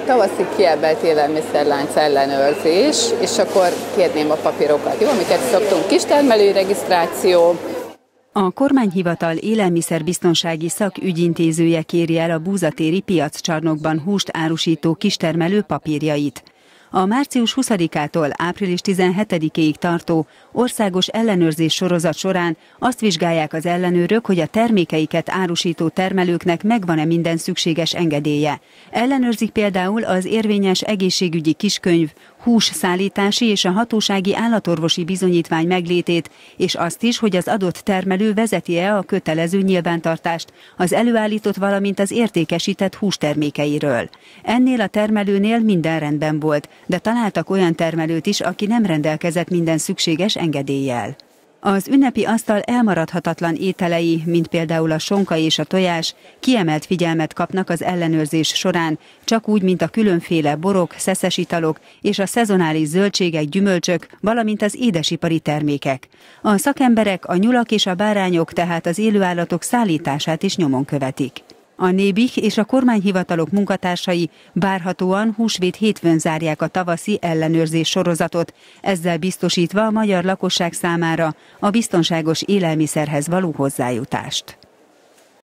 tavaszi kiemelt élelmiszerlánc ellenőrzés, és akkor kérném a papírokat, jó, amiket szoktunk, kistermelői regisztráció. A kormányhivatal élelmiszerbiztonsági szakügyintézője kéri el a Búzatéri piaccsarnokban húst árusító kistermelő papírjait. A március 20-ától április 17-ig tartó országos ellenőrzés sorozat során azt vizsgálják az ellenőrök, hogy a termékeiket árusító termelőknek megvan-e minden szükséges engedélye. Ellenőrzik például az érvényes egészségügyi kiskönyv, hússzállítási és a hatósági állatorvosi bizonyítvány meglétét, és azt is, hogy az adott termelő vezeti-e a kötelező nyilvántartást az előállított, valamint az értékesített hústermékeiről. Ennél a termelőnél minden rendben volt, de találtak olyan termelőt is, aki nem rendelkezett minden szükséges engedéllyel. Az ünnepi asztal elmaradhatatlan ételei, mint például a sonka és a tojás, kiemelt figyelmet kapnak az ellenőrzés során, csak úgy, mint a különféle borok, szeszes italok és a szezonális zöldségek, gyümölcsök, valamint az édesipari termékek. A szakemberek a nyulak és a bárányok, tehát az élőállatok szállítását is nyomon követik. A Nébih és a kormányhivatalok munkatársai várhatóan húsvét hétfőn zárják a tavaszi ellenőrzés sorozatot, ezzel biztosítva a magyar lakosság számára a biztonságos élelmiszerhez való hozzájutást.